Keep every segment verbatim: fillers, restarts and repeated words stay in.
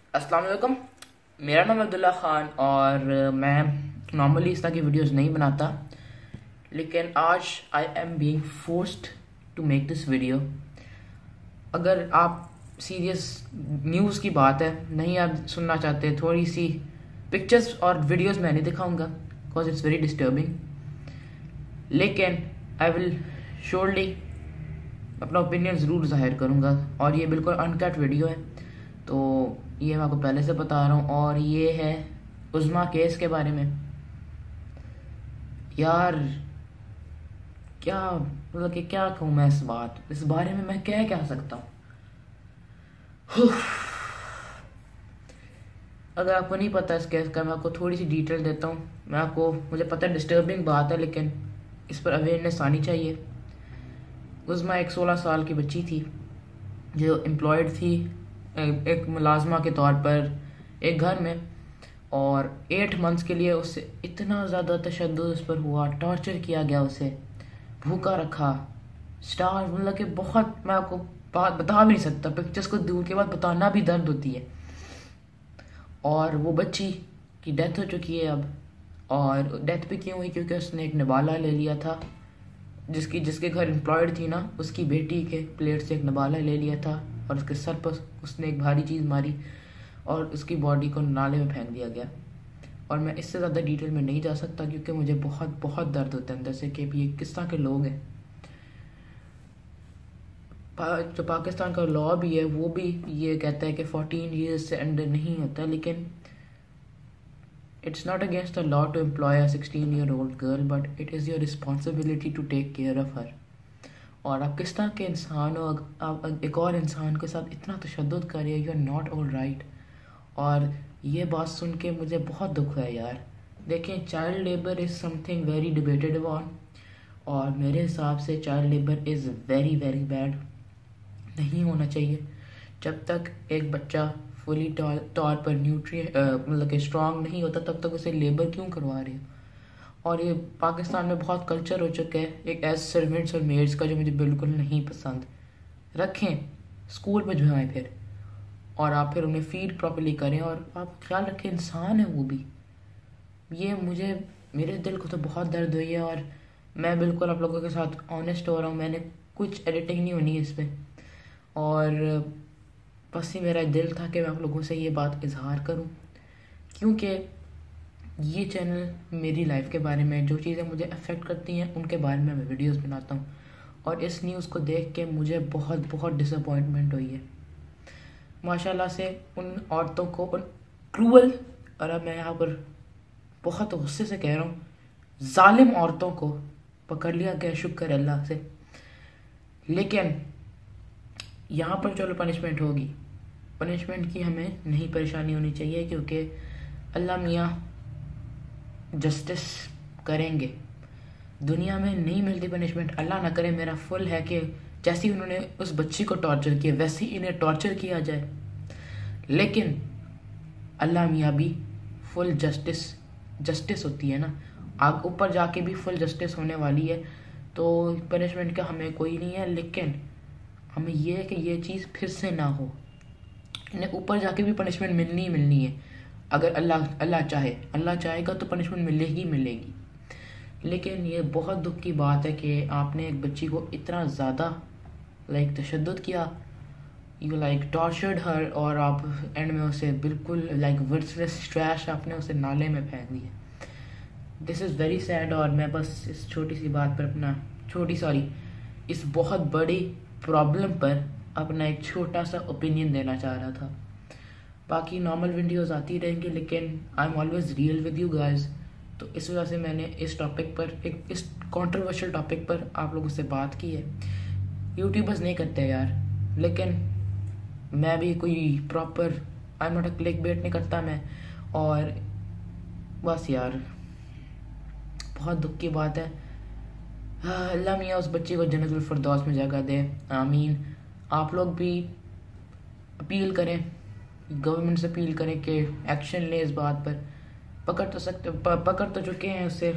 अस्सलाम वालेकुम। मेरा नाम अब्दुल्ला ख़ान और मैं नॉर्मली इस तरह की वीडियोस नहीं बनाता, लेकिन आज I am being forced to make this video. अगर आप सीरियस न्यूज़ की बात है नहीं आप सुनना चाहते, थोड़ी सी पिक्चर्स और वीडियोस मैं नहीं दिखाऊंगा बिकॉज इट्स वेरी डिस्टर्बिंग, लेकिन आई विल श्योरली अपना ओपिनियन ज़रूर जाहिर करूँगा। और ये बिल्कुल अनकट वीडियो है, तो ये मैं आपको पहले से बता रहा हूँ। और ये है उज़्मा केस के बारे में। यार क्या मतलब कि क्या कहूँ मैं इस बात इस बारे में मैं क्या कह सकता हूँ। अगर आपको नहीं पता इस केस का, मैं आपको थोड़ी सी डिटेल देता हूँ। मैं आपको मुझे पता है डिस्टर्बिंग बात है, लेकिन इस पर अवेयरनेस आनी चाहिए। उज़्मा एक सोलह साल की बच्ची थी जो एम्प्लॉयड थी एक मुलाजमा के तौर पर एक घर में, और एट मंथ्स के लिए उससे इतना ज़्यादा तशद्दुद उस पर हुआ, टॉर्चर किया गया, उसे भूखा रखा, स्टार मतलब कि बहुत, मैं आपको बात बता भी नहीं सकता, पिक्चर्स को दूर के बाद बताना भी दर्द होती है। और वो बच्ची की डेथ हो चुकी है अब। और डेथ भी क्यों हुई? क्योंकि उसने एक नबाला ले लिया था, जिसकी जिसके घर एम्प्लॉयड थी ना, उसकी बेटी के प्लेट से एक नबाला ले लिया था और उसके सर पर उसने एक भारी चीज़ मारी और उसकी बॉडी को नाले में फेंक दिया गया। और मैं इससे ज़्यादा डिटेल में नहीं जा सकता क्योंकि मुझे बहुत बहुत दर्द होता है अंदर से कि ये किस तरह के लोग हैं। पा, जो पाकिस्तान का लॉ भी है वो भी ये कहता है कि फोर्टीन ईयर्स से अंडर नहीं होता, लेकिन it's not against the law to employ a sixteen year old girl, but it is your responsibility to take care of her. और आप किस तरह के इंसान हो, आप एक और इंसान के साथ इतना तशद्दुद कर रहे हो, you are not all right. और ये बात सुन के मुझे बहुत दुख है यार। देखें, child labour is something very debated upon, और मेरे हिसाब से child labour is very very bad, नहीं होना चाहिए। जब तक एक बच्चा फुली तौर पर न्यूट्रिएंट मतलब कि स्ट्रांग नहीं होता तब तक उसे लेबर क्यों करवा रहे हो। और ये पाकिस्तान में बहुत कल्चर हो चुका है एक एज सर्वेंट्स और मेड्स का, जो मुझे बिल्कुल नहीं पसंद। रखें, स्कूल भिजवाएं फिर, और आप फिर उन्हें फीड प्रॉपर्ली करें और आप ख्याल रखें, इंसान है वो भी। ये मुझे मेरे दिल को तो बहुत दर्द हुई है और मैं बिल्कुल आप लोगों के साथ ऑनेस्ट हो रहा हूँ। मैंने कुछ एडिटिंग नहीं होनी है इस पर, और बस ही मेरा दिल था कि मैं आप लोगों से ये बात इजहार करूँ, क्योंकि ये चैनल मेरी लाइफ के बारे में जो चीज़ें मुझे अफेक्ट करती हैं उनके बारे में मैं वीडियोस बनाता हूँ। और इस न्यूज़ को देख के मुझे बहुत बहुत डिसअपॉइंटमेंट हुई है। माशाल्लाह से उन औरतों को, उन क्रूअल, और अब मैं यहाँ पर बहुत गुस्से से कह रहा हूँ, जालिम औरतों को पकड़ लिया गया, शुक्र अल्लाह से। लेकिन यहाँ पर चलो पनिशमेंट होगी, पनिशमेंट की हमें नहीं परेशानी होनी चाहिए, क्योंकि अल्लाह मियाँ जस्टिस करेंगे। दुनिया में नहीं मिलती पनिशमेंट, अल्लाह ना करे। मेरा फुल है कि जैसे उन्होंने उस बच्ची को टॉर्चर किया वैसे ही इन्हें टॉर्चर किया जाए, लेकिन अल्लाह मियाँ भी फुल जस्टिस जस्टिस होती है ना, आग ऊपर जाके भी फुल जस्टिस होने वाली है। तो पनिशमेंट का हमें कोई नहीं है, लेकिन हमें यह है कि ये चीज़ फिर से ना हो। इन्हें ऊपर जाके भी पनिशमेंट मिलनी ही मिलनी है। अगर अल्लाह अल्लाह चाहे अल्लाह चाहेगा तो पनिशमेंट मिलेगी मिलेगी। लेकिन ये बहुत दुख की बात है कि आपने एक बच्ची को इतना ज़्यादा लाइक तशद्दुद किया, यू लाइक टॉर्चर्ड हर, और आप एंड में उसे बिल्कुल लाइक वर्थलेस ट्रैश आपने उसे नाले में फेंक दिया। This is very sad. और मैं बस इस छोटी सी बात पर अपना छोटी सॉरी इस बहुत बड़ी प्रॉब्लम पर अपना एक छोटा सा ओपिनियन देना चाह रहा था। बाकी नॉर्मल वीडियोस आती रहेंगी, लेकिन I am always real with you guys. तो इस वजह से मैंने इस टॉपिक पर, एक इस कंट्रोवर्शियल टॉपिक पर आप लोगों से बात की है। यूट्यूबर्स नहीं करते यार, लेकिन मैं भी कोई proper I am not a clickbait नहीं करता मैं। और बस यार बहुत दुख की बात है। अल्लाह मियाँ उस बच्चे को जन्नतुल फिरदौस में जगह दे, आमीन। आप लोग भी अपील करें, गवर्नमेंट से अपील करें कि एक्शन ले इस बात पर। पकड़ तो सकते पकड़ तो चुके हैं उससे।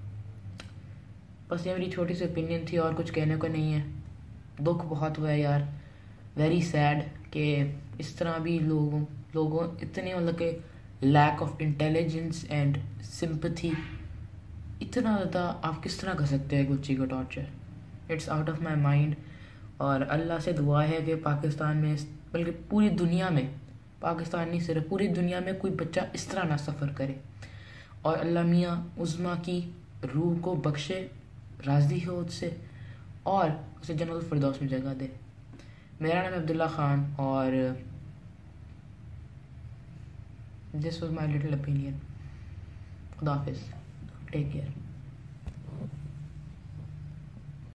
बस ये मेरी छोटी सी ओपिनियन थी और कुछ कहने को नहीं है। दुख बहुत हुआ है यार, वेरी सैड कि इस तरह भी लोगों लोगों इतने मतलब कि lack of intelligence and sympathy, इतना ज़्यादा आप किस तरह कर सकते हैं गुच्ची का torture? It's out of my mind. और अल्लाह से दुआ है कि पाकिस्तान में, बल्कि पूरी दुनिया में, पाकिस्तान नहीं सिर्फ पूरी दुनिया में कोई बच्चा इस तरह ना सफ़र करे। और अल्लाह मियाँ उज़्मा की रूह को बख्शे, राज़ी हो उससे और उसे जन्नतुल फिरदौस में जगह दे। मेरा नाम अब्दुल्ला ख़ान और this was my little opinion. खुदा हाफिज़, टेक केयर।